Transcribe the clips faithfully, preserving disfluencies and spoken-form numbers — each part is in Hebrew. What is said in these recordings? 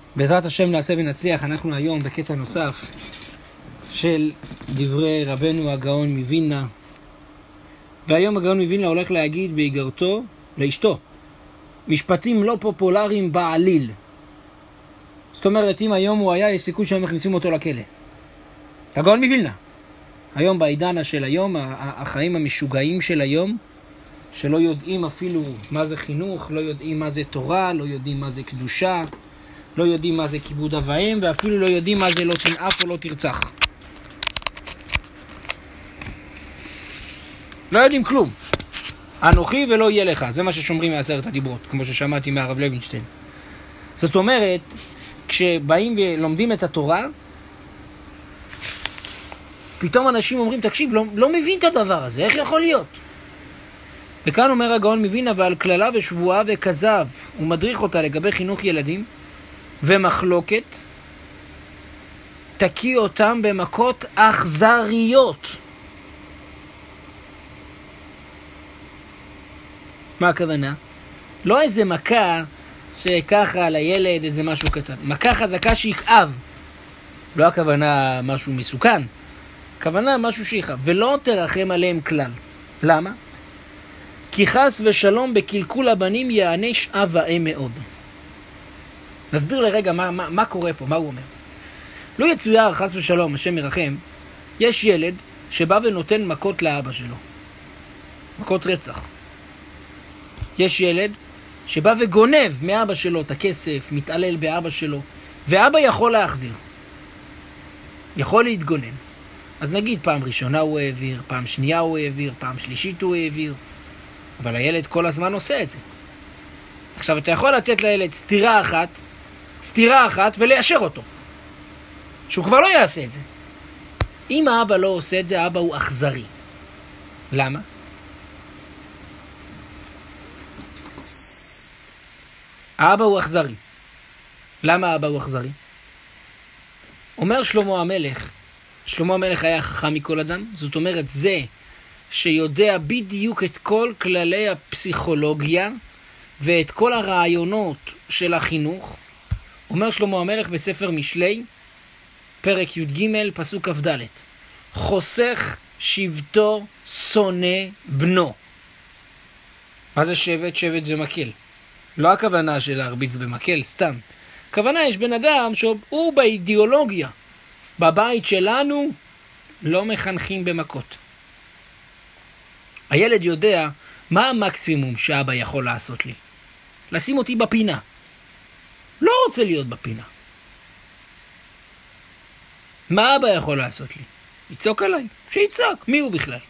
בעזרת השם נעשה ונצליח. אנחנו היום בקטע נוסף של דברי רבנו הגאון מווילנה, והיום הגאון מווילנה הולך להגיד באיגרתו לאשתו משפטים לא פופולריים בעליל. זאת אומרת, אם היום הוא היה, יש סיכוי שהם מכניסים אותו לכלא. הגאון מווילנה היום בעידן של היום, החיים המשוגעים של היום, שלא יודעים אפילו מה זה חינוך, לא יודעים מה זה תורה, לא יודעים מה זה קדושה, לא יודעים מה זה כיבוד אב ואם, ואפילו לא יודעים מה זה לא תנאף או לא תרצח. לא יודעים כלום. אנוכי ולא יהיה לך, זה מה ששומרים מעשרת הדיברות, כמו ששמעתי מהרב לוינשטיין. זאת אומרת, כשבאים ולומדים את התורה, פתאום אנשים אומרים, תקשיב, לא, לא מבין את הדבר הזה, איך יכול להיות? וכאן אומר הגאון מווילנה, ועל כללה ושבועה וכזב, הוא מדריך אותה לגבי חינוך ילדים, ומחלוקת, תקיא אותם במכות אכזריות. מה הכוונה? לא איזה מכה שככה על הילד איזה משהו קטן. מכה חזקה שיכאב. לא הכוונה משהו מסוכן. הכוונה משהו שיכאב. ולא תרחם עליהם כלל. למה? כי חס ושלום בקלקול הבנים יענש אב ואם מאוד. נסביר לרגע מה, מה, מה קורה פה, מה הוא אומר. לא יצויר חס ושלום, השם ירחם, יש ילד שבא ונותן מכות לאבא שלו. מכות רצח. יש ילד שבא וגונב מאבא שלו את הכסף, מתעלל באבא שלו, ואבא יכול להחזיר. יכול להתגונן. אז נגיד פעם ראשונה הוא העביר, פעם שנייה הוא העביר, פעם שלישית הוא העביר, אבל הילד כל הזמן עושה את זה. עכשיו אתה יכול לתת לילד סתירה אחת, סתירה אחת וליישר אותו. שהוא כבר לא יעשה את זה. אם האבא לא עושה את זה, האבא הוא אכזרי. למה? האבא הוא אכזרי. למה האבא הוא אכזרי? אומר שלמה המלך, שלמה המלך היה חכם מכל אדם, זאת אומרת זה שיודע בדיוק את כל כללי הפסיכולוגיה ואת כל הרעיונות של החינוך. אומר שלמה המלך בספר משלי, פרק י"ג, פסוק כ"ד, חוסך שבטו שונא בנו. מה זה שבט? שבט זה מקל. לא הכוונה של להרביץ במקל, סתם. הכוונה יש בן אדם שהוא באידיאולוגיה. בבית שלנו לא מחנכים במכות. הילד יודע מה המקסימום שאבא יכול לעשות לי. לשים אותי בפינה. לא רוצה להיות בפינה. מה אבא יכול לעשות לי? יצוק עליי. שיצוק. מי הוא בכלל?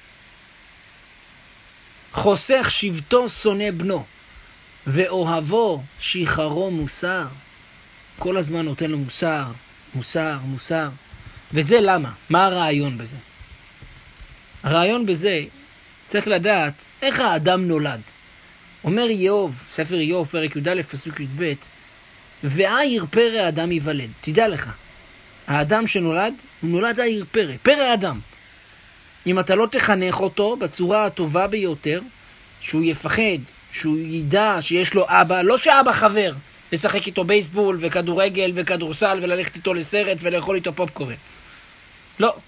חוסך שבטו שונא בנו, ואוהבו שיחרו מוסר. כל הזמן נותן לו מוסר, מוסר, מוסר. וזה למה? מה הרעיון בזה? הרעיון בזה, צריך לדעת איך האדם נולד. אומר איוב, ספר איוב, פרק י"א, פסוק י"ב, והעיר פרא האדם ייוולד. תדע לך, האדם שנולד, הוא נולד העיר פרא, פרא האדם. אם אתה לא תחנך אותו בצורה הטובה ביותר, שהוא יפחד, שהוא ידע שיש לו אבא, לא שאבא חבר, לשחק איתו בייסבול וכדורגל וכדורסל וללכת איתו לסרט ולאכול איתו פופקורן. לא.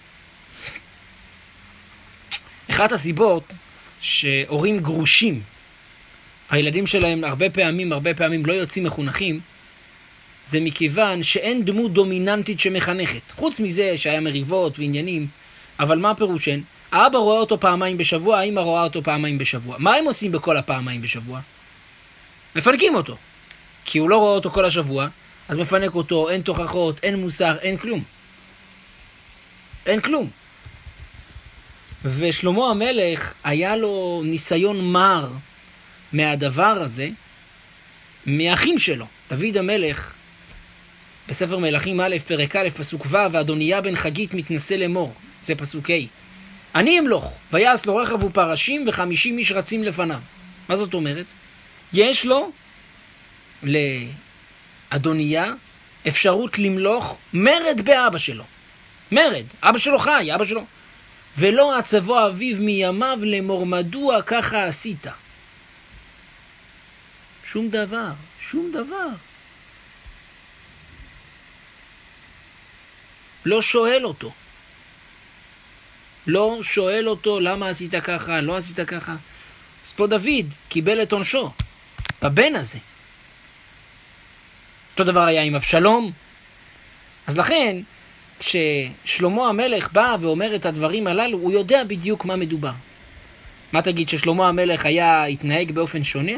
אחת הסיבות שהורים גרושים, הילדים שלהם הרבה פעמים, הרבה פעמים לא יוצאים מחונכים, זה מכיוון שאין דמות דומיננטית שמחנכת. חוץ מזה שהיה מריבות ועניינים, אבל מה הפירושן? האבא רואה אותו פעמיים בשבוע, האמא רואה אותו פעמיים בשבוע. מה הם עושים בכל הפעמיים בשבוע? מפנקים אותו. כי הוא לא רואה אותו כל השבוע, אז מפנק אותו, אין תוכחות, אין מוסר, אין כלום. אין כלום. ושלמה המלך היה לו ניסיון מר מהדבר הזה, מהאחים שלו. דוד המלך, בספר מלכים א', פרק א', פסוק ו', ואדוניה בן חגית מתנסה לאמור. זה פסוק ה'. אני אמלוך, ויעש לו רכב ופרשים וחמישים איש רצים לפניו. מה זאת אומרת? יש לו, לאדוניה, אפשרות למלוך מרד באבא שלו. מרד, אבא שלו חי, אבא שלו. ולא עצבו אביו מימיו לאמור מדוע ככה עשית. שום דבר, שום דבר. לא שואל אותו. לא שואל אותו למה עשית ככה, לא עשית ככה. אז פה דוד קיבל את עונשו, בבן הזה. אותו דבר היה עם אבשלום. אז לכן, כששלמה המלך בא ואומר את הדברים הללו, הוא יודע בדיוק מה מדובר. מה תגיד, ששלמה המלך היה התנהג באופן שונה?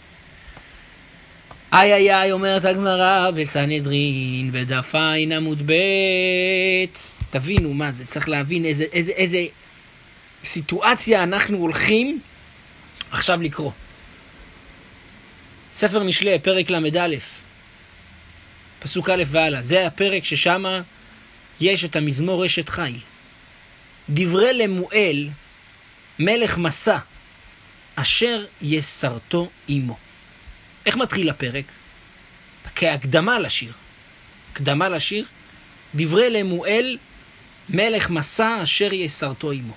איי איי איי, אומרת הגמרא בסנהדרין בדף עין עמוד ב'. תבינו מה זה, צריך להבין איזה, איזה, איזה סיטואציה אנחנו הולכים עכשיו לקרוא. ספר משלי, פרק למד א', פסוק א' ועלה. זה הפרק ששם יש את המזמור אשת חיל. דברי למואל מלך מסע אשר יסרתו עמו. איך מתחיל הפרק? כהקדמה לשיר. הקדמה לשיר, דברי למואל מלך מסע אשר יסרתו עמו.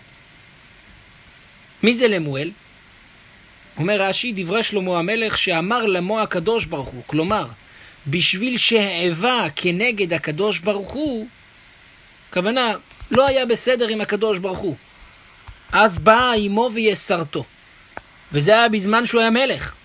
מי זה למואל? אומר רש"י, דברי שלמה המלך שאמר למו הקדוש ברוך הוא. כלומר, בשביל שהעבה כנגד הקדוש ברוך הוא, כוונה, לא היה בסדר עם הקדוש ברוך הוא. אז בא עמו ויסרתו. וזה היה בזמן שהוא היה מלך.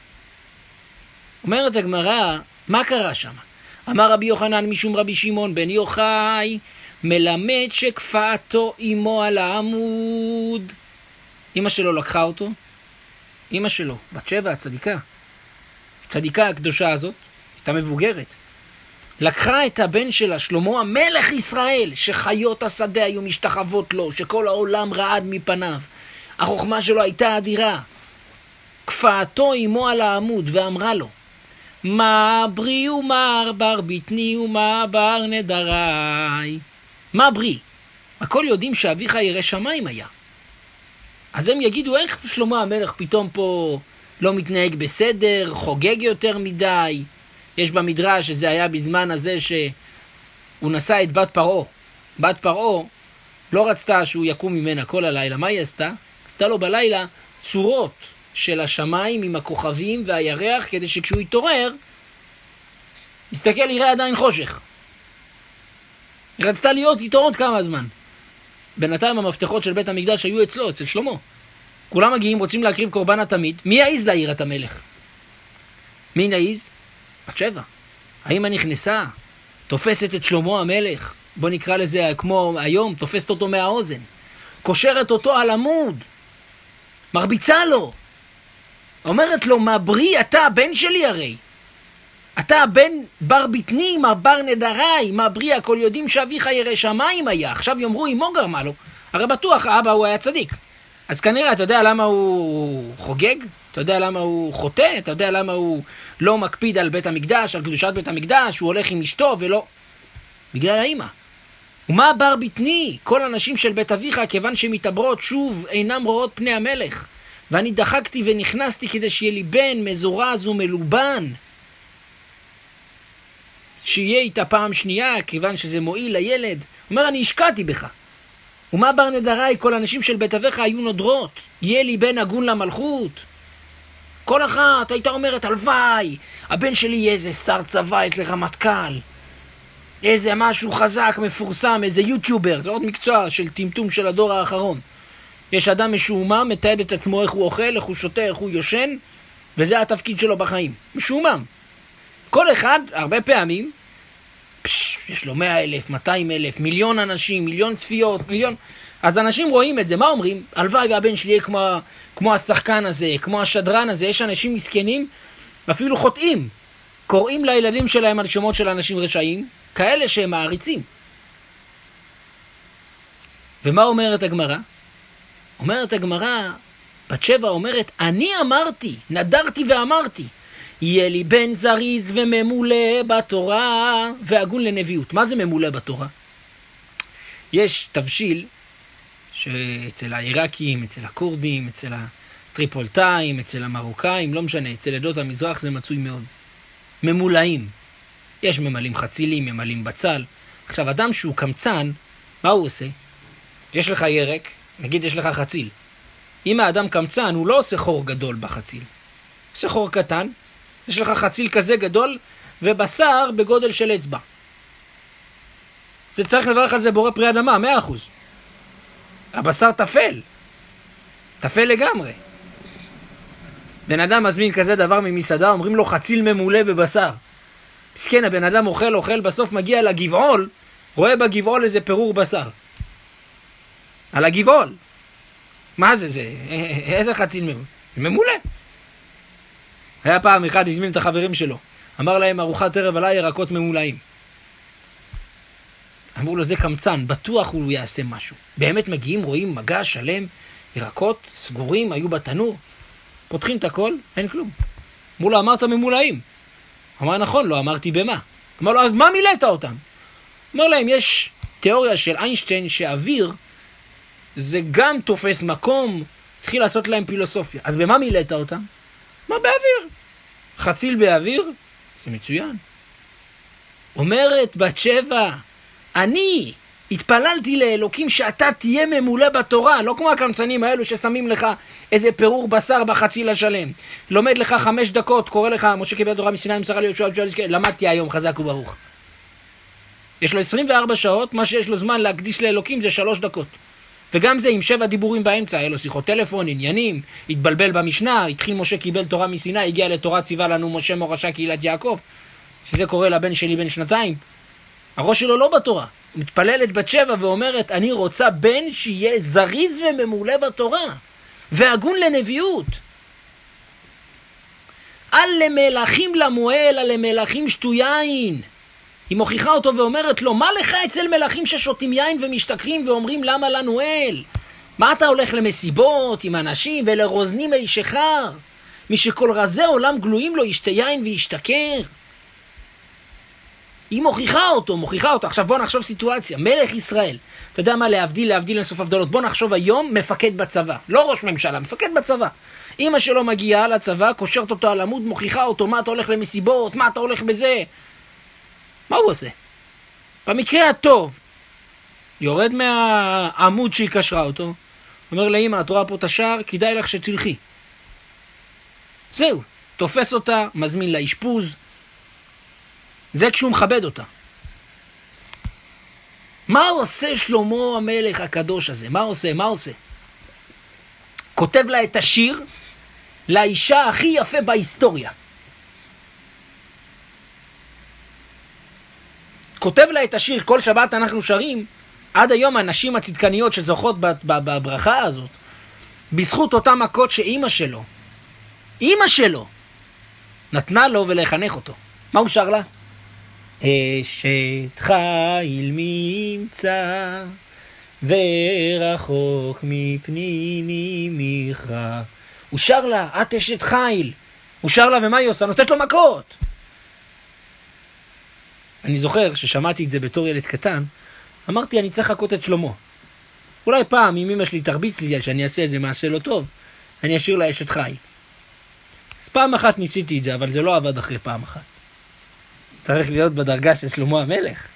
אומרת הגמרא, מה קרה שם? אמר רבי יוחנן משום רבי שמעון בן יוחאי, מלמד שכפאתו עמו על העמוד. אמא שלו לקחה אותו, אמא שלו, בת שבע, הצדיקה, הצדיקה הקדושה הזאת, הייתה מבוגרת, לקחה את הבן שלה, שלמה המלך ישראל, שחיות השדה היו משתחוות לו, שכל העולם רעד מפניו, החוכמה שלו הייתה אדירה. כפאתו עמו על העמוד ואמרה לו, מה ברי ומר בר ביטני ומה בר נדרי. מה ברי? הכל יודעים שאביך ירא שמיים היה. אז הם יגידו, איך שלמה המלך פתאום פה לא מתנהג בסדר, חוגג יותר מדי. יש במדרש שזה היה בזמן הזה שהוא נשא את בת פרעה. בת פרעה לא רצתה שהוא יקום ממנה כל הלילה. מה היא עשתה? עשתה לו בלילה צורות של השמיים עם הכוכבים והירח, כדי שכשהוא יתעורר, יסתכל יראה עדיין חושך. היא רצתה להיות איתו עוד כמה זמן. בינתיים המפתחות של בית המקדש היו אצלו, אצל שלמה. כולם מגיעים, רוצים להקריב קורבן התמיד. מי יעיז להעיר את המלך? מי נעיז? בת שבע. האמא נכנסה, תופסת את שלמה המלך, בוא נקרא לזה כמו היום, תופסת אותו מהאוזן, קושרת אותו על עמוד, מרביצה לו, אומרת לו, מה ברי, אתה הבן שלי הרי. אתה הבן בר ביטני, מה בר נדרי, מה ברי, הכל יודעים שאביך ירא שמיים היה. עכשיו יאמרו, אמו גרמה לו. הרי בטוח, האבא הוא היה צדיק. אז כנראה, אתה יודע למה הוא חוגג? אתה יודע למה הוא חוטא? אתה יודע למה הוא לא מקפיד על בית המקדש, על קדושת בית המקדש? הוא הולך עם אשתו ולא... בגלל האמא. ומה בר ביטני? כל הנשים של בית אביך, כיוון שמתעברות שוב, אינם רואות פני המלך. ואני דחקתי ונכנסתי כדי שיהיה לי בן מזורז ומלובן, שיהיה איתה פעם שנייה, כיוון שזה מועיל לילד. הוא אומר, אני השקעתי בך. ומה בר נדרי? כל הנשים של בית אביך היו נודרות, יהיה לי בן הגון למלכות. כל אחת הייתה אומרת, הלוואי, הבן שלי יהיה איזה שר צבא, איזה רמטכ"ל, איזה משהו חזק, מפורסם, איזה יוטיובר. זה עוד מקצוע של טמטום של הדור האחרון. יש אדם משועמם, מתעד את עצמו איך הוא אוכל, איך הוא שותה, איך הוא יושן, וזה התפקיד שלו בחיים. משועמם. כל אחד, הרבה פעמים, פש, יש לו מאה אלף, מאתיים אלף, מיליון אנשים, מיליון צפיות, מיליון... אז אנשים רואים את זה, מה אומרים? הלוואי והבן שלי יהיה כמו, כמו השחקן הזה, כמו השדרן הזה. יש אנשים מסכנים, אפילו חוטאים, קוראים לילדים שלהם על שמות של אנשים רשעים, כאלה שהם מעריצים. ומה אומרת הגמרא? אומרת הגמרא, בת שבע אומרת, אני אמרתי, נדרתי ואמרתי, יהיה לי בן זריז וממולא בתורה והגון לנביאות. מה זה ממולא בתורה? יש תבשיל שאצל העיראקים, אצל הקורדים, אצל הטריפולטאים, אצל המרוקאים, לא משנה, אצל עדות המזרח זה מצוי מאוד. ממולאים. יש ממלאים חצילים, ממלאים בצל. עכשיו, אדם שהוא קמצן, מה הוא עושה? יש לך ירק, נגיד יש לך חציל. אם האדם קמצן, הוא לא עושה חור גדול בחציל. עושה חור קטן, יש לך חציל כזה גדול, ובשר בגודל של אצבע. זה צריך לברך על זה בורא פרי אדמה, מאה אחוז. הבשר תפל. תפל לגמרי. בן אדם מזמין כזה דבר ממסעדה, אומרים לו חציל ממולא בבשר. מסכן, הבן אדם אוכל, אוכל, בסוף מגיע לגבעול, רואה בגבעול איזה פירור בשר. על הגבעול. מה זה זה? איזה חציל ממולא? ממולא. היה פעם אחד, הזמין את החברים שלו. אמר להם ארוחת ערב עליי ירקות ממולאים. אמרו לו זה קמצן, בטוח הוא יעשה משהו. באמת מגיעים, רואים מגע שלם, ירקות סגורים, היו בתנור. פותחים את הכל, אין כלום. אמרו לו, אמרת ממולאים. אמר נכון, לא אמרתי במה. אמר לו, מה מילאת אותם? אמר להם, יש תיאוריה של איינשטיין שאוויר זה גם תופס מקום, התחיל לעשות להם פילוסופיה. אז במה מילאת אותם? מה באוויר? חציל באוויר? זה מצוין. אומרת בת שבע, אני התפללתי לאלוקים שאתה תהיה ממולא בתורה, לא כמו הקמצנים האלו ששמים לך איזה פירור בשר בחציל השלם. לומד לך חמש דקות, קורא לך, משה קיבל תורה מסיני מסרה לי יהושע, למדתי היום חזק וברוך. יש לו עשרים וארבע שעות, מה שיש לו זמן להקדיש לאלוקים זה שלוש דקות. וגם זה עם שבע דיבורים באמצע, היה לו שיחות טלפון, עניינים, התבלבל במשנה, התחיל משה קיבל תורה מסיני, הגיע לתורה ציווה לנו משה מורשה קהילת יעקב, שזה קורה לבן שלי בן שנתיים. הראש שלו לא בתורה, הוא מתפללת בת שבע ואומרת, אני רוצה בן שיהיה זריז וממולא בתורה, והגון לנביאות. אל למלאכים למועל, אל למלאכים שתו יין. היא מוכיחה אותו ואומרת לו, מה לך אצל מלאכים ששותים יין ומשתכרים ואומרים למה לנו אל? מה אתה הולך למסיבות עם אנשים ולרוזנים מי שחר? מי שכל רזי עולם גלויים לו ישתה יין וישתכר. היא מוכיחה אותו, מוכיחה אותו. עכשיו בוא נחשוב סיטואציה, מלך ישראל. אתה יודע מה להבדיל, להבדיל לסוף הבדלות. בוא נחשוב היום מפקד בצבא, לא ראש ממשלה, מפקד בצבא. אמא שלו מגיעה לצבא, קושרת אותו על עמוד, מוכיחה אותו, מה אתה הולך למסיבות, מה אתה הולך בזה? מה הוא עושה? במקרה הטוב, יורד מהעמוד שהיא קשרה אותו, אומר לאמא, את רואה פה את השער, כדאי לך שתלכי. זהו, תופס אותה, מזמין לה אשפוז. זה כשהוא מכבד אותה. מה עושה שלמה המלך הקדוש הזה? מה עושה? מה עושה? כותב לה את השיר לאישה הכי יפה בהיסטוריה. כותב לה את השיר, כל שבת אנחנו שרים, עד היום הנשים הצדקניות שזוכות בברכה הזאת, בזכות אותם מכות שאימא שלו, אימא שלו, נתנה לו ולחנך אותו. מה הוא שר לה? אשת חיל ממצא ורחוק מפניני מכרע. הוא שר לה, את אשת חיל. הוא שר לה ומה היא עושה? נותנת לו מכות. אני זוכר ששמעתי את זה בתור ילד קטן, אמרתי אני צריך לחכות את שלמה. אולי פעם אם אמא שלי תרביץ לי שאני אעשה את זה מעשה לא טוב, אני אשאיר לה אשת חיל. אז פעם אחת ניסיתי את זה, אבל זה לא עבד אחרי פעם אחת. צריך להיות בדרגה של שלמה המלך.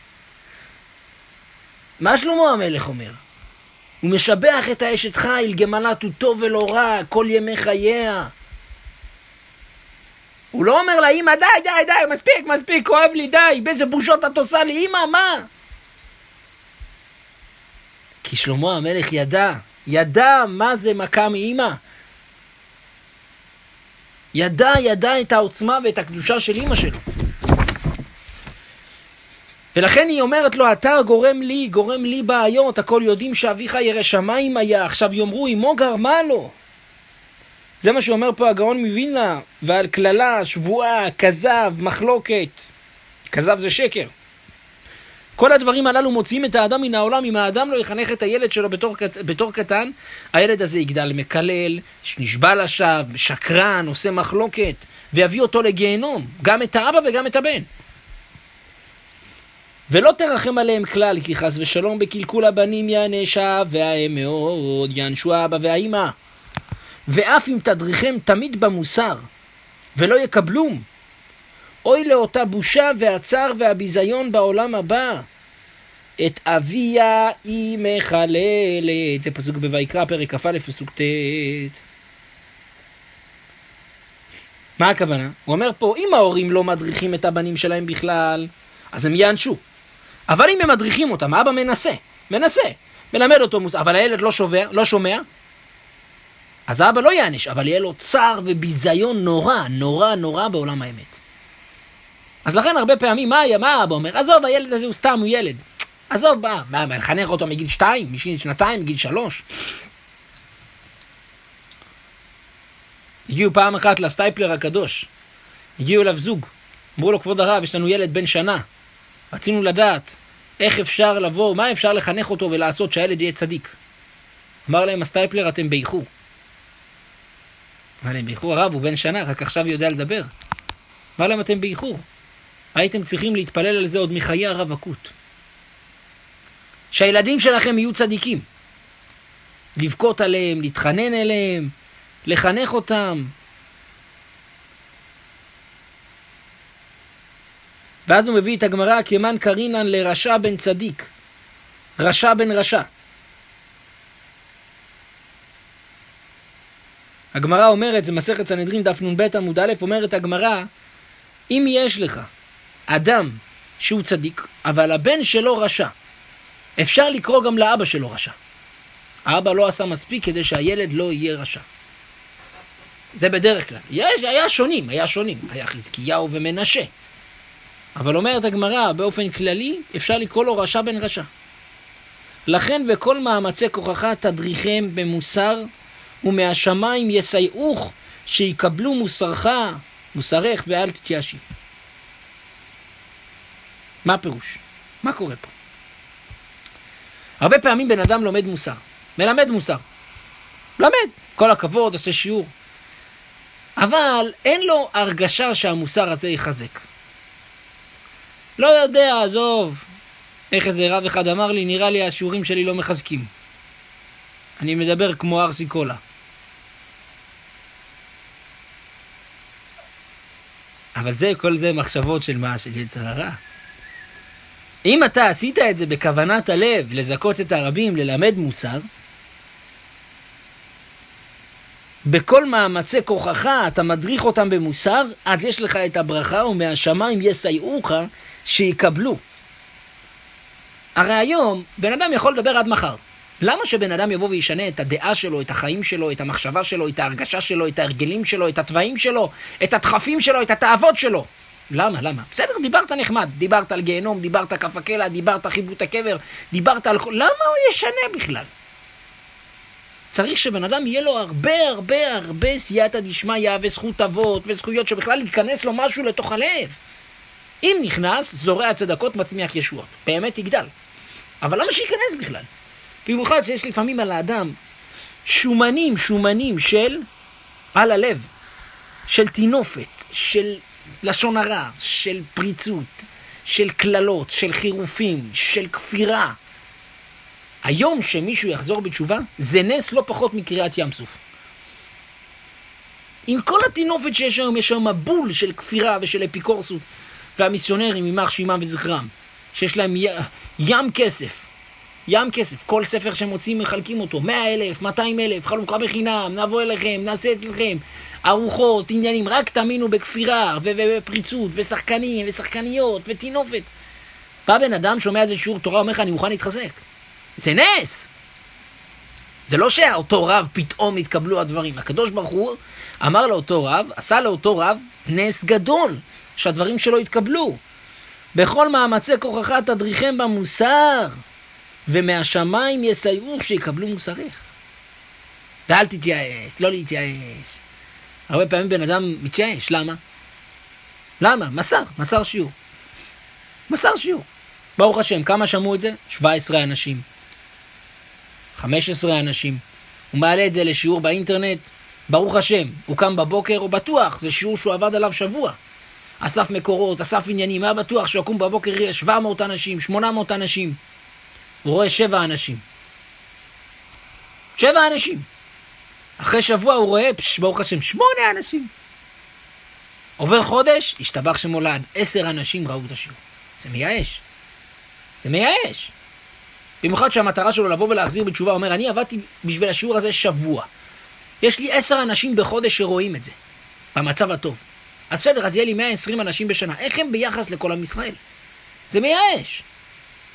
מה שלמה המלך אומר? הוא משבח את האשת חיל, גמלת הוא טוב ולא רע, כל ימי חייה. הוא לא אומר לה, אמא, די, די, די, מספיק, מספיק, כואב לי, די, באיזה בושות את עושה לי, אמא, מה? כי שלמה המלך ידע, ידע מה זה מכה מאמא. ידע, ידע את העוצמה ואת הקדושה של אמא שלו. ולכן היא אומרת לו, אתה גורם לי, גורם לי בעיות, הכל יודעים שאביך ירא שמיים היה, עכשיו יאמרו, אמו גרמה לו. זה מה שאומר פה הגאון מווילנה, ועל כללה, שבועה, כזב, מחלוקת. כזב זה שקר. כל הדברים הללו מוציאים את האדם מן העולם. אם האדם לא יחנך את הילד שלו בתור, בתור קטן, הילד הזה יגדל מקלל, נשבע לשווא, שקרן, עושה מחלוקת, ויביא אותו לגיהנום, גם את האבא וגם את הבן. ולא תרחם עליהם כלל, כי חס ושלום בקלקול הבנים יענשה, והאם מאוד יענשו האבא והאמא. ואף אם תדריכם תמיד במוסר, ולא יקבלום, אוי לאותה בושה והצער והביזיון בעולם הבא. את אביה היא מחללת. זה פסוק בויקרא, פרק כ"א, פסוק ט'. מה הכוונה? הוא אומר פה, אם ההורים לא מדריכים את הבנים שלהם בכלל, אז הם יענשו. אבל אם הם מדריכים אותם, האבא מנסה, מנסה, מלמד אותו מוסר, אבל הילד לא שומע, לא שומע, אז האבא לא יענש, אבל יהיה לו צער וביזיון נורא, נורא, נורא בעולם האמת. אז לכן הרבה פעמים, מה, מה האבא אומר? עזוב, הילד הזה הוא סתם, הוא ילד. עזוב, מה, מה, לחנך אותו מגיל שתיים, מגיל שנתיים, מגיל שלוש. הגיעו פעם אחת לסטייפלר הקדוש, הגיעו אליו זוג, אמרו לו, כבוד הרב, יש לנו ילד בן שנה, רצינו לדעת איך אפשר לבוא, מה אפשר לחנך אותו ולעשות שהילד יהיה צדיק. אמר להם הסטייפלר, אתם באיחור. אמר להם, באיחור הרב, הוא בן שנה, רק עכשיו יודע לדבר. אמר להם, אתם באיחור. הייתם צריכים להתפלל על זה עוד מחיי הרווקות. שהילדים שלכם יהיו צדיקים. לבכות עליהם, להתחנן אליהם, לחנך אותם. ואז הוא מביא את הגמרא, כמן קרינן לרשע בן צדיק. רשע בן רשע. הגמרא אומרת, זה מסכת סנהדרין דף נ"ב עמוד א', אומרת הגמרא, אם יש לך אדם שהוא צדיק, אבל הבן שלו רשע, אפשר לקרוא גם לאבא שלו רשע. האבא לא עשה מספיק כדי שהילד לא יהיה רשע. זה בדרך כלל. יש, היה שונים, היה שונים. היה חזקיהו ומנשה. אבל אומרת הגמרא, באופן כללי, אפשר לקרוא לו רשע בן רשע. לכן בכל מאמצי כוחך תדריכם במוסר, ומהשמיים יסייעוך שיקבלו מוסרך, מוסרך ואל תתייאשי. מה הפירוש? מה קורה פה? הרבה פעמים בן אדם לומד מוסר, מלמד מוסר. למד, כל הכבוד, עושה שיעור. אבל אין לו הרגשה שהמוסר הזה יחזק. לא יודע, עזוב, איך איזה רב אחד אמר לי, נראה לי השיעורים שלי לא מחזקים. אני מדבר כמו ארסי קולה. אבל זה, כל זה מחשבות של מה? של יצר הרע. אם אתה עשית את זה בכוונת הלב, לזכות את הרבים, ללמד מוסר, בכל מאמצי כוחך אתה מדריך אותם במוסר, אז יש לך את הברכה, ומהשמיים יסייעוך שיקבלו. הרי היום, בן אדם יכול לדבר עד מחר. למה שבן אדם יבוא וישנה את הדעה שלו, את החיים שלו, את המחשבה שלו, את ההרגשה שלו, את ההרגלים שלו, את התוואים שלו, את הדחפים שלו, את התאוות שלו? למה? למה? בסדר, דיברת נחמד, דיברת על גיהנום, דיברת כף הקלע, דיברת חיבוט הקבר, דיברת על... למה הוא ישנה בכלל? צריך שבן אדם יהיה לו הרבה הרבה הרבה סייעתא דשמיא וזכות אבות וזכויות שבכלל ייכנס לו משהו לתוך הלב. אם נכנס, זורע צדקות מצמיח ישועות. באמת יגדל. אבל למה שייכנס בכלל? במיוחד שיש לפעמים על האדם שומנים, שומנים של על הלב, של תינופת, של לשון הרע, של פריצות, של כללות, של חירופים, של כפירה. היום שמישהו יחזור בתשובה, זה נס לא פחות מקריאת ים סוף. עם כל התינופת שיש היום, יש היום מבול של כפירה ושל אפיקורסות, והמיסיונרים, יימח שמם וזכרם, שיש להם י... ים כסף. ים כסף, כל ספר שהם מוצאים מחלקים אותו, מאה אלף, מאתיים אלף, חלוקה בחינם, נבוא אליכם, נעשה אצלכם, ארוחות, עניינים, רק תאמינו בכפירה ופריצות ושחקנים ושחקניות ותינופת. בא בן אדם שומע איזה שיעור תורה, אומר לך, אני מוכן להתחזק. זה נס. זה לא שאותו רב פתאום התקבלו הדברים. הקדוש ברוך הוא אמר לאותו רב, עשה לאותו רב נס גדול, שהדברים שלו התקבלו. בכל מאמצי כוחך תדריכם במוסר, ומהשמיים יסייעוך שיקבלו מוסרך. ואל תתייאש, לא להתייאש. הרבה פעמים בן אדם מתייאש, למה? למה? מסר, מסר שיעור. מסר שיעור. ברוך השם, כמה שמעו את זה? שבע עשרה אנשים. חמש עשרה אנשים. הוא מעלה את זה לשיעור באינטרנט. ברוך השם, הוא קם בבוקר, הוא בטוח, זה שיעור שהוא עבד עליו שבוע. אסף מקורות, אסף עניינים, היה בטוח שהוא יקום בבוקר, יהיה שבע מאות אנשים, שמונה מאות אנשים. הוא רואה שבע אנשים. שבע אנשים. אחרי שבוע הוא רואה, פש, ברוך השם, שמונה אנשים. עובר חודש, השתבח שמולד, עשר אנשים ראו את השיעור. זה מייאש. זה מייאש. במיוחד שהמטרה שלו לבוא ולהחזיר בתשובה, אומר, אני עבדתי בשביל השיעור הזה שבוע. יש לי עשר אנשים בחודש שרואים את זה. במצב הטוב. אז בסדר, אז יהיה לי מאה ועשרים אנשים בשנה. איך הם ביחס לכל עם ישראל? זה מייאש.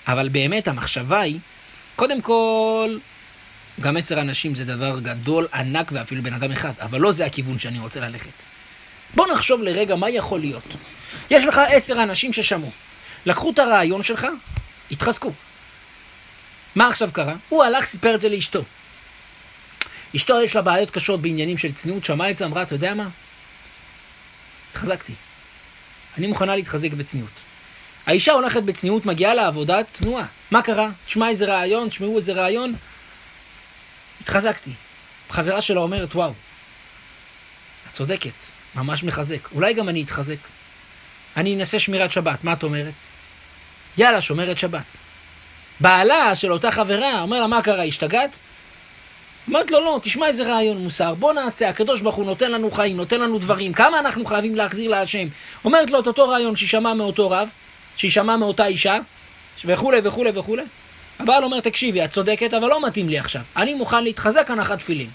אבל באמת המחשבה היא, קודם כל, גם עשר אנשים זה דבר גדול, ענק ואפילו בן אדם אחד, אבל לא זה הכיוון שאני רוצה ללכת. בוא נחשוב לרגע מה יכול להיות. יש לך עשר אנשים ששמעו, לקחו את הרעיון שלך, התחזקו. מה עכשיו קרה? הוא הלך, סיפר את זה לאשתו. אשתו יש לה בעיות קשות בעניינים של צניעות, שמעה את זה, אמרה, אתה יודע מה? התחזקתי. אני מוכנה להתחזק בצניעות. האישה הולכת בצניעות, מגיעה לעבודה צנועה. מה קרה? תשמע איזה רעיון, תשמעו איזה רעיון. התחזקתי. חברה שלה אומרת, וואו, את צודקת, ממש מחזק. אולי גם אני אתחזק. אני אנסה שמירת שבת, מה את אומרת? יאללה, שומרת שבת. בעלה של אותה חברה אומר לה, מה קרה, השתגעת? אומרת לו, לא, תשמע איזה רעיון מוסר, בוא נעשה, הקדוש ברוך הוא נותן לנו חיים, נותן לנו דברים, כמה אנחנו חייבים להחזיר להשם. אומרת לו את אותו רעיון שישמע מאותו רב, שישמע מאותה אישה, וכו' וכו' וכו'. הבעל אומר, תקשיבי, את צודקת, אבל לא מתאים לי עכשיו. אני מוכן להתחזק הנחת תפילין.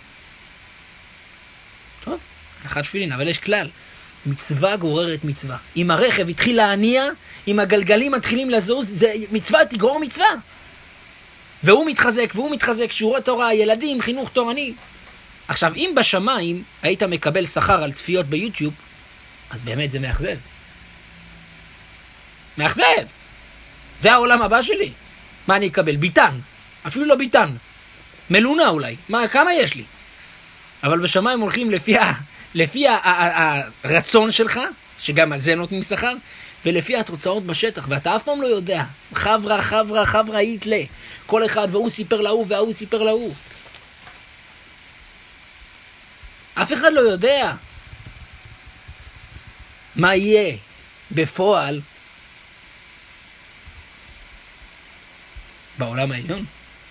טוב, הנחת תפילין, אבל יש כלל. מצווה גוררת מצווה. אם הרכב התחיל להניע, אם הגלגלים מתחילים לזוז, זה מצווה תגרור מצווה. והוא מתחזק, והוא מתחזק, שיעורי תורה, ילדים, חינוך תורני. עכשיו, אם בשמיים היית מקבל שכר על צפיות ביוטיוב, אז באמת זה מאכזב. מאכזב! זה העולם הבא שלי. מה אני אקבל? ביטן. אפילו לא ביטן. מלונה אולי. מה, כמה יש לי? אבל בשמיים הולכים לפי, ה, לפי ה, ה, ה, הרצון שלך, שגם על זה נותנים שכר, ולפי התוצאות בשטח, ואתה אף פעם לא יודע. חברה, חברה, חברה, היתלה. כל אחד, והוא סיפר להוא, והוא סיפר להוא. אף אחד לא יודע מה יהיה בפועל בעולם העליון.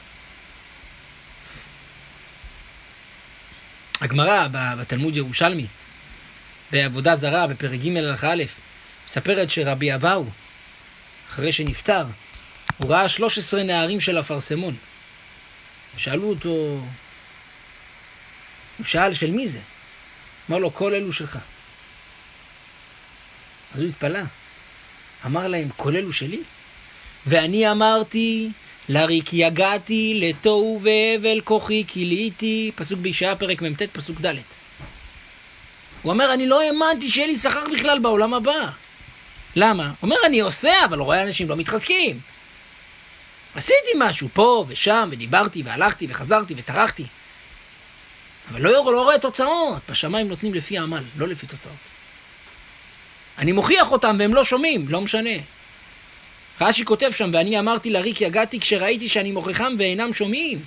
הגמרא בתלמוד ירושלמי, בעבודה זרה, בפרק ג' הלכה א', מספרת שרבי אבאו, אחרי שנפטר, הוא ראה שלוש עשרה נערים של אפרסמון. שאלו אותו, הוא שאל של מי זה? אמר לו, כל אלו שלך. אז הוא התפלא. אמר להם, כל אלו שלי? ואני אמרתי, לריק יגעתי, לתוהו והבל כוחי כיליתי, פסוק בישעיה פרק מ"ט פסוק ד'. הוא אומר, אני לא האמנתי שיהיה לי שכר בכלל בעולם הבא. למה? הוא אומר, אני עושה, אבל רואה אנשים לא מתחזקים. עשיתי משהו פה ושם, ודיברתי והלכתי וחזרתי וטרחתי. אבל לא, לא רואה תוצאות. בשמיים נותנים לפי העמל, לא לפי תוצאות. אני מוכיח אותם והם לא שומעים, לא משנה. רש"י כותב שם, ואני אמרתי לריק יגעתי כשראיתי שאני מוכיחם ואינם שומעים.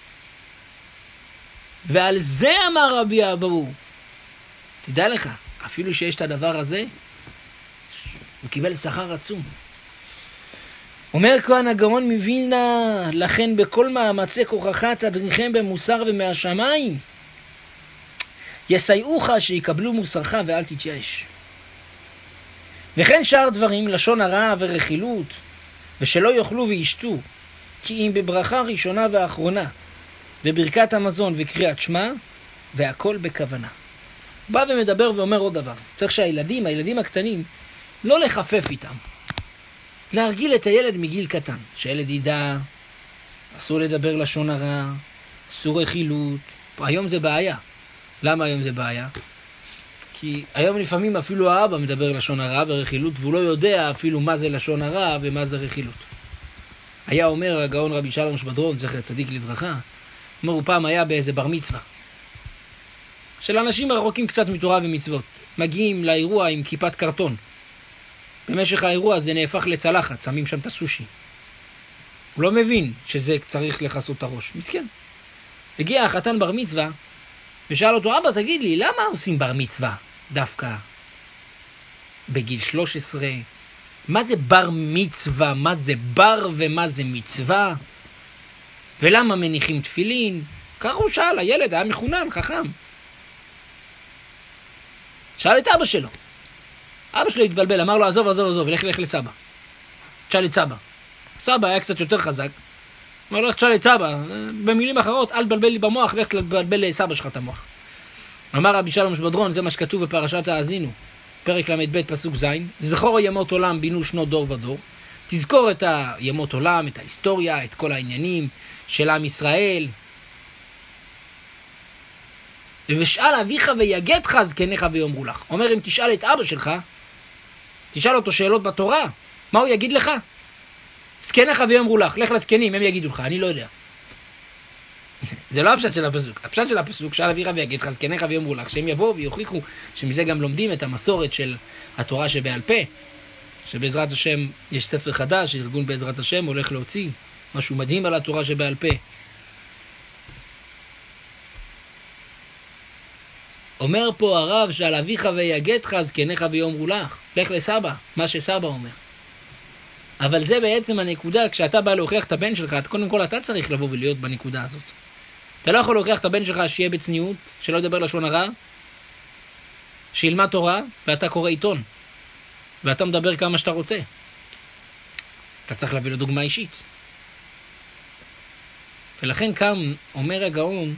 ועל זה אמר רבי אבאו, תדע לך, אפילו שיש את הדבר הזה, הוא קיבל שכר עצום. אומר כהן הגאון מווילנה, לכן בכל מאמצי כוחך תדריכם במוסר ומהשמיים, יסייעוך שיקבלו מוסרך ואל תתייאש. וכן שאר דברים, לשון הרע ורכילות, ושלא יאכלו וישתו, כי אם בברכה ראשונה ואחרונה, בברכת המזון וקריאת שמע, והכל בכוונה. בא ומדבר ואומר עוד דבר. צריך שהילדים, הילדים הקטנים, לא לחפף איתם. להרגיל את הילד מגיל קטן. שהילד ידע, אסור לדבר לשון הרע, אסור רכילות. היום זה בעיה. למה היום זה בעיה? כי היום לפעמים אפילו האבא מדבר לשון הרע ורכילות, והוא לא יודע אפילו מה זה לשון הרע ומה זה רכילות. היה אומר הגאון רבי שלום שבדרון, זכר צדיק לברכה, אומר, הוא פעם היה באיזה בר מצווה. של אנשים הרחוקים קצת מתורה ומצוות. מגיעים לאירוע עם כיפת קרטון. במשך האירוע זה נהפך לצלחת, שמים שם את הסושי. הוא לא מבין שזה צריך לחסות את הראש. מסכן. הגיע החתן בר מצווה, ושאל אותו, אבא, תגיד לי, למה עושים בר מצווה דווקא בגיל שלוש עשרה? מה זה בר מצווה? מה זה בר ומה זה מצווה? ולמה מניחים תפילין? ככה הוא שאל, הילד היה מחונן, חכם. שאל את אבא שלו. אבא שלו התבלבל, אמר לו, עזוב, עזוב, עזוב, לך, לך לסבא. שאל את סבא. סבא היה קצת יותר חזק. אמר לו, שאל את סבא, במילים אחרות, אל תבלבל לי במוח, לך תבלבל לסבא שלך את המוח. אמר רבי שלום שבדרון, זה מה שכתוב בפרשת האזינו, פרק למד ב' פסוק ז', זכור ימות עולם בינו שנות דור ודור, תזכור את הימות עולם, את ההיסטוריה, את כל העניינים של עם ישראל. ושאל אביך ויגדך זקניך ויאמרו לך. אומר, אם תשאל את אבא שלך, תשאל אותו שאלות בתורה, מה הוא יגיד לך? זקניך ויאמרו לך, לך לזקנים, הם יגידו לך, אני לא יודע. זה לא הפשט של הפסוק. הפשט של הפסוק, שאל אביך ויגדך זקניך ויאמרו לך, שהם יבואו ויוכיחו שמזה גם לומדים את המסורת של התורה שבעל פה, שבעזרת השם יש ספר חדש, ארגון בעזרת השם הולך להוציא משהו מדהים על התורה שבעל פה. אומר פה הרב שעל אביך ויגדך זקניך ויאמרו לך, לך לסבא, מה שסבא אומר. אבל זה בעצם הנקודה, כשאתה בא להוכיח את הבן שלך, קודם כל אתה צריך לבוא ולהיות בנקודה הזאת. אתה לא יכול להוכיח את הבן שלך שיהיה בצניעות, שלא ידבר לשון הרע, שילמד תורה, ואתה קורא עיתון, ואתה מדבר כמה שאתה רוצה. אתה צריך להביא לו דוגמה אישית. ולכן כאן אומר הגאון,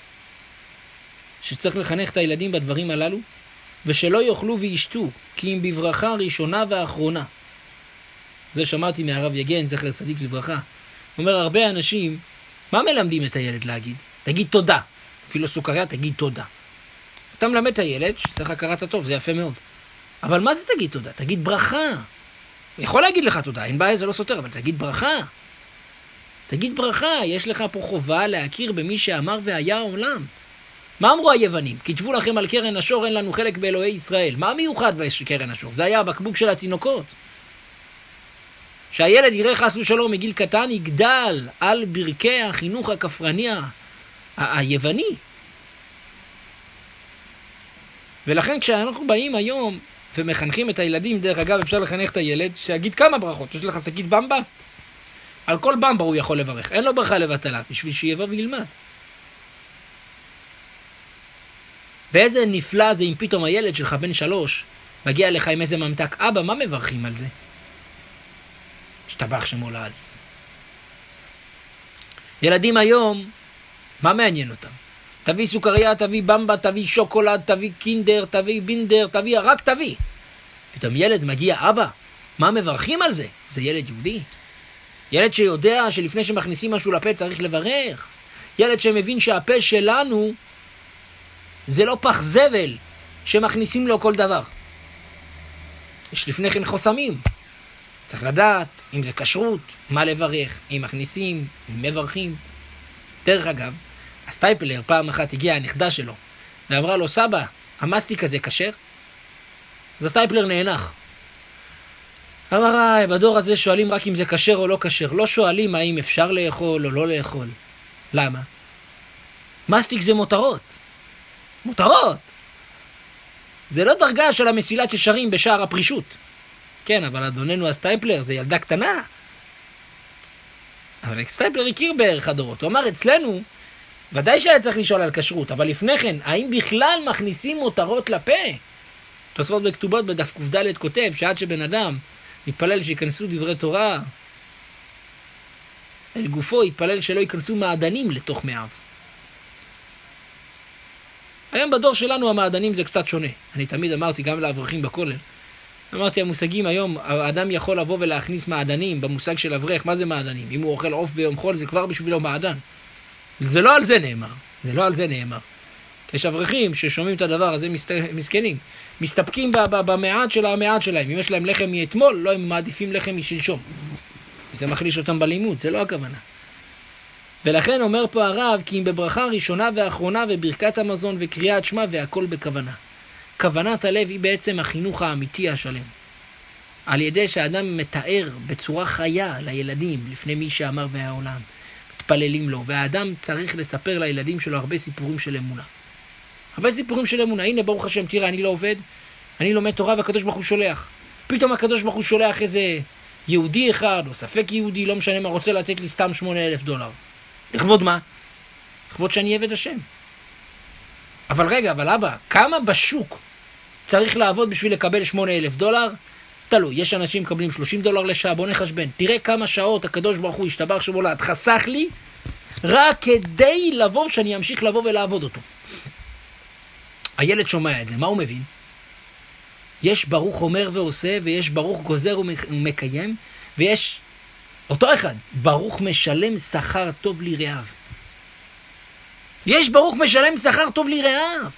שצריך לחנך את הילדים בדברים הללו, ושלא יאכלו וישתו, כי אם בברכה ראשונה ואחרונה. זה שמעתי מהרב יגן, זכר צדיק לברכה. אומר, הרבה אנשים, מה מלמדים את הילד להגיד? תגיד תודה. אפילו סוכריה, תגיד תודה. אתה מלמד את הילד שצריך הכרת הטוב, זה יפה מאוד. אבל מה זה תגיד תודה? תגיד ברכה. הוא יכול להגיד לך תודה, אין בעיה, זה לא סותר, אבל תגיד ברכה. תגיד ברכה, יש לך פה חובה להכיר במי שאמר והיה העולם. מה אמרו היוונים? כתבו לכם על קרן השור, אין לנו חלק באלוהי ישראל. מה מיוחד בקרן השור? זה היה הבקבוק של התינוקות. שהילד יראה חס ושלום מגיל קטן, יגדל על ברכי החינוך הכפרני היווני. ולכן כשאנחנו באים היום ומחנכים את הילדים, דרך אגב אפשר לחנך את הילד, שיגיד כמה ברכות. יש לך שקית במבה? על כל במבה הוא יכול לברך. אין לו ברכה לבטלה, בשביל שיבוא וילמד. ואיזה נפלא זה אם פתאום הילד שלך בן שלוש מגיע לך עם איזה ממתק. אבא, מה מברכים על זה? שטבח שמו לעד. ילדים היום, מה מעניין אותם? תביא סוכריה, תביא במבה, תביא שוקולד, תביא קינדר, תביא בינדר, תביא, רק תביא. פתאום ילד מגיע, אבא, מה מברכים על זה? זה ילד יהודי. ילד שיודע שלפני שמכניסים משהו לפה צריך לברך. ילד שמבין שהפה שלנו זה לא פח זבל שמכניסים לו כל דבר. יש לפני כן חוסמים. צריך לדעת אם זה כשרות, מה לברך, אם מכניסים, אם מברכים. דרך אגב, הסטייפלר פעם אחת הגיעה הנכדה שלו ואמרה לו, סבא, המסטיק הזה כשר? אז הסטייפלר נאנח. אמר, בדור הזה שואלים רק אם זה כשר או לא כשר. לא שואלים האם אפשר לאכול או לא לאכול. למה? מסטיק זה מותרות. מותרות. זה לא דרגה של המסילת ישרים בשער הפרישות. כן, אבל אדוננו הסטייפלר זה ילדה קטנה. אבל הסטייפלר הכיר בערך הדורות. הוא אמר, אצלנו, ודאי שהיה צריך לשאול על כשרות, אבל לפני כן, האם בכלל מכניסים מותרות לפה? תוספות בכתובות בדף ק"ד כותב, שעד שבן אדם יתפלל שיכנסו דברי תורה, אל גופו יתפלל שלא ייכנסו מעדנים לתוך מאיו. היום בדור שלנו המעדנים זה קצת שונה. אני תמיד אמרתי גם לאברכים בכולל. אמרתי, המושגים היום, האדם יכול לבוא ולהכניס מעדנים במושג של אברך. מה זה מעדנים? אם הוא אוכל עוף ביום חול, זה כבר בשבילו מעדן. זה לא על זה נאמר. זה לא על זה נאמר. יש אברכים ששומעים את הדבר הזה מסכנים. מסתפקים במעט של המעט שלהם. אם יש להם לחם מאתמול, לא, הם מעדיפים לחם משלשום. זה מחליש אותם בלימוד, זה לא הכוונה. ולכן אומר פה הרב, כי אם בברכה ראשונה ואחרונה וברכת המזון וקריאת שמע והכל בכוונה. כוונת הלב היא בעצם החינוך האמיתי השלם. על ידי שהאדם מתאר בצורה חיה לילדים לפני מי שאמר והעולם. מתפללים לו, והאדם צריך לספר לילדים שלו הרבה סיפורים של אמונה. הרבה סיפורים של אמונה. הנה ברוך השם, תראה, אני לא עובד, אני לומד תורה והקדוש ברוך הוא שולח. פתאום הקדוש ברוך הוא שולח איזה יהודי אחד או ספק יהודי, לא משנה מה, רוצה לתת לי סתם שמונה אלף דולר. לכבוד מה? לכבוד שאני עבד השם. אבל רגע, אבל אבא, כמה בשוק צריך לעבוד בשביל לקבל שמונה אלף דולר? תלוי, יש אנשים מקבלים שלושים דולר לשעה, בוא נחשבן. תראה כמה שעות הקדוש ברוך הוא ישתבח שמולד, חסך לי, רק כדי לבוא, שאני אמשיך לבוא ולעבוד אותו. הילד שומע את זה, מה הוא מבין? יש ברוך אומר ועושה, ויש ברוך גוזר ומקיים, ויש אותו אחד, ברוך משלם שכר טוב ליראיו. יש ברוך משלם שכר טוב ליראיו.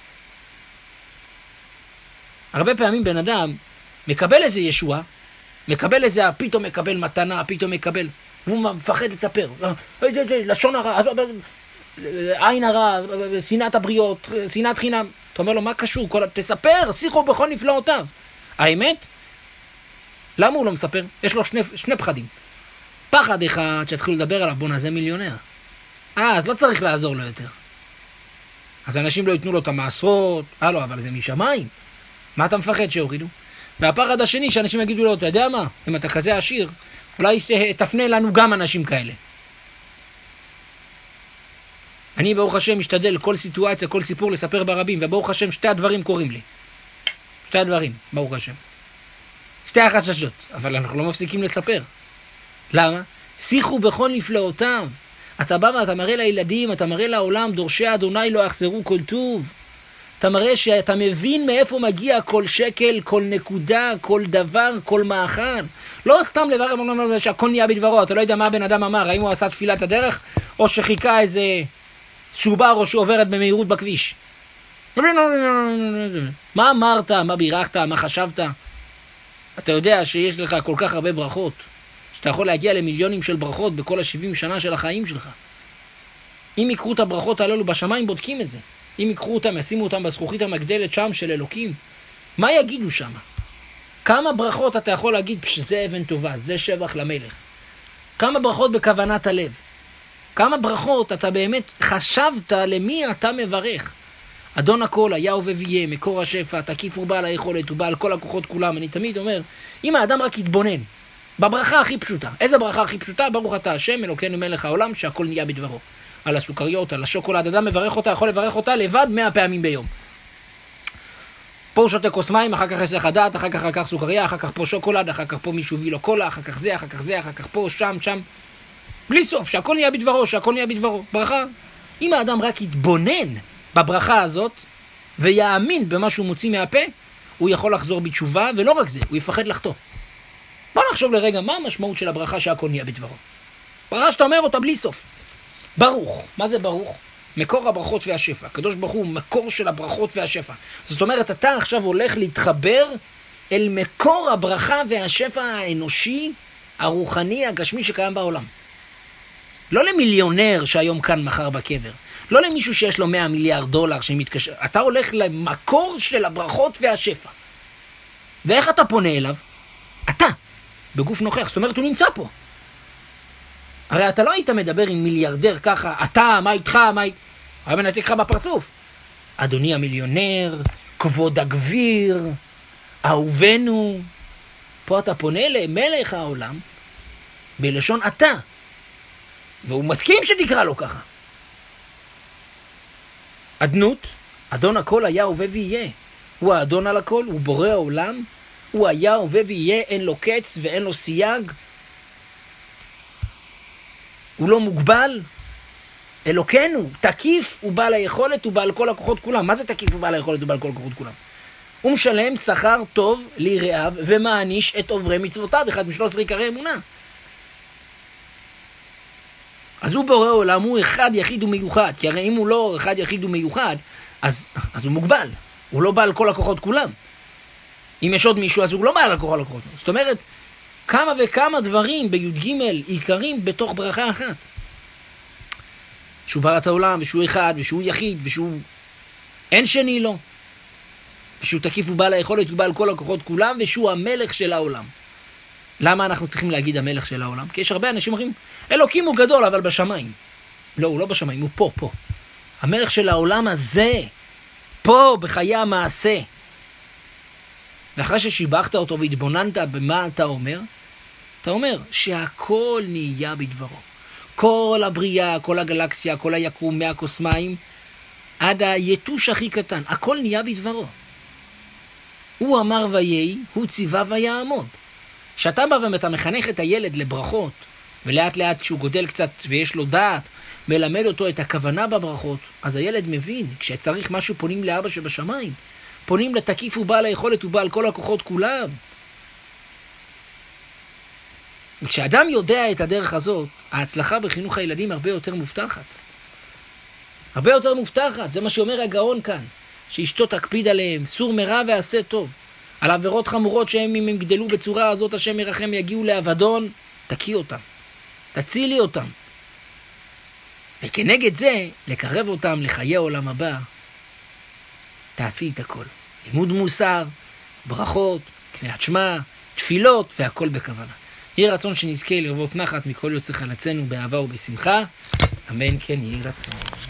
הרבה פעמים בן אדם מקבל איזה ישועה, מקבל איזה, פתאום מקבל מתנה, פתאום מקבל, והוא מפחד לספר. לשון הרע, עין הרע, שנאת הבריות, שנאת חינם. אתה אומר לו, מה קשור? כל... תספר, שיחו בכל נפלאותיו. האמת? למה הוא לא מספר? יש לו שני, שני פחדים. פחד אחד שהתחילו לדבר עליו, בוא נעשה מיליונר. אה, אז לא צריך לעזור לו יותר. אז אנשים לא ייתנו לו את המעשרות, אה לא, אבל זה משמיים. מה אתה מפחד שהורידו? והפחד השני שאנשים יגידו לו, אתה יודע מה? אם אתה כזה עשיר, אולי תפנה לנו גם אנשים כאלה. אני ברוך השם משתדל כל סיטואציה, כל סיפור לספר ברבים, וברוך השם שתי הדברים קורים לי. שתי הדברים, ברוך השם. שתי החששות, אבל אנחנו לא מפסיקים לספר. למה? שיחו בכל נפלאותיו. אתה בא ואתה מראה לילדים, אתה מראה לעולם, דורשי אדוני לא יחזרו כל טוב. אתה מראה שאתה מבין מאיפה מגיע כל שקל, כל נקודה, כל דבר, כל מאכל. לא סתם לברר שהכל נהיה בדברו, אתה לא יודע מה הבן אדם אמר, האם הוא עשה תפילת הדרך, או שחיכה איזה שובר, או שהוא עוברת במהירות בכביש. מה אמרת, מה בירכת, מה חשבת? אתה יודע שיש לך כל כך הרבה ברכות, שאתה יכול להגיע למיליונים של ברכות בכל ה-שבעים שנה של החיים שלך. אם יקרו את הברכות הללו בשמיים, בודקים את זה. אם יקחו אותם, ישימו אותם בזכוכית המגדלת שם של אלוקים, מה יגידו שם? כמה ברכות אתה יכול להגיד, שזה אבן טובה, זה שבח למלך? כמה ברכות בכוונת הלב? כמה ברכות אתה באמת חשבת למי אתה מברך? אדון הכל, היה ובהיה, מקור השפע, תקיף ובעל היכולת, ובעל כל הכוחות כולם. אני תמיד אומר, אם האדם רק יתבונן, בברכה הכי פשוטה. איזה ברכה הכי פשוטה? ברוך אתה השם, אלוקינו מלך העולם, שהכל נהיה בדברו. על הסוכריות, על השוקולד, אדם מברך אותה, יכול לברך אותה לבד מאה פעמים ביום. פה הוא שותה כוס מים, אחר כך יש לך דעת, אחר כך, אחר כך סוכריה, אחר כך פה שוקולד, אחר כך פה מישהו הביא לו קולה, אחר כך זה, אחר כך זה, אחר כך פה, שם, שם. בלי סוף, שהכל נהיה בדברו, שהכל נהיה בדברו. ברכה. אם האדם רק יתבונן בברכה הזאת, ויאמין במה שהוא מוציא מהפה, הוא יכול לחזור בתשובה, ולא רק זה, הוא יפחד לחטוא. בוא נחשוב לרגע, מה המשמעות של הברכה שהכל נהיה בדברו? ברכה שאתה אומר אותה בלי סוף. ברוך. מה זה ברוך? מקור הברכות והשפע. הקדוש ברוך הוא מקור של הברכות והשפע. זאת אומרת, אתה עכשיו הולך להתחבר אל מקור הברכה והשפע האנושי, הרוחני, הגשמי שקיים בעולם. לא למיליונר שהיום כאן מחר בקבר. לא למישהו שיש לו מאה מיליארד דולר שמתקשר. אתה הולך למקור של הברכות והשפע. ואיך אתה פונה אליו? אתה. בגוף נוכח. זאת אומרת, הוא נמצא פה. הרי אתה לא היית מדבר עם מיליארדר ככה, אתה, מה איתך, מה איתך? היה מנתק לך בפרצוף. אדוני המיליונר, כבוד הגביר, אהובנו. פה אתה פונה למלך העולם, בלשון אתה. והוא מסכים שתקרא לו ככה. אדנות, אדון הכל היה הווה ויהיה. הוא האדון על הכל, הוא בורא העולם, הוא היה הווה ויהיה, אין לו קץ ואין לו סייג. הוא לא מוגבל. אלוקנו, תקיף, הוא בעל היכולת, הוא בעל כל הכוחות כולם. מה זה תקיף ובעל היכולת ובעל כל הכוחות כולם? הוא משלם שכר טוב ליראיו ומעניש את עוברי מצוותיו, אחד משלוש עשרה עיקרי אמונה. אז הוא בורא עולם, הוא אחד יחיד ומיוחד, כי הרי אם הוא לא אחד יחיד ומיוחד, אז, אז הוא מוגבל. הוא לא בעל כל הכוחות כולם. אם יש עוד מישהו, אז הוא לא בעל כל הכוחות. זאת אומרת, כמה וכמה דברים בי"ג עיקרים בתוך ברכה אחת. שהוא ברא את העולם, ושהוא אחד, ושהוא יחיד, ושהוא אין שני לו. ושהוא תקיף ובעל היכולת ובעל כל הכוחות כולם, ושהוא המלך של העולם. למה אנחנו צריכים להגיד המלך של העולם? כי יש הרבה אנשים אומרים, אלוקים הוא גדול, אבל בשמיים. לא, הוא לא בשמיים, הוא פה, פה. המלך של העולם הזה, פה בחיי המעשה. ואחרי ששיבחת אותו והתבוננת במה אתה אומר, אתה אומר שהכל נהיה בדברו. כל הבריאה, כל הגלקסיה, כל היקום, מהכוס מים, עד היתוש הכי קטן, הכל נהיה בדברו. הוא אמר ויהי, הוא ציווה ויעמוד. כשאתה בא ואתה מחנך את הילד לברכות, ולאט לאט כשהוא גודל קצת ויש לו דעת, מלמד אותו את הכוונה בברכות, אז הילד מבין, כשצריך משהו פונים לאבא שבשמיים. פונים לתקיף ובעל היכולת ובעל כל הכוחות כולם. וכשאדם יודע את הדרך הזאת, ההצלחה בחינוך הילדים הרבה יותר מובטחת. הרבה יותר מובטחת, זה מה שאומר הגאון כאן, שאשתו תקפיד עליהם, סור מרע ועשה טוב. על עבירות חמורות שהם אם הם גדלו בצורה הזאת, השם ירחם, יגיעו לאבדון, תקיא אותם, תצילי אותם. וכנגד זה, לקרב אותם לחיי העולם הבא, תעשי את הכל. לימוד מוסר, ברכות, קריאת שמע, תפילות, והכל בכוונה. יהיה רצון שנזכה לרבות נחת מכל יוצא חלצנו באהבה ובשמחה. אמן כן יהי רצון.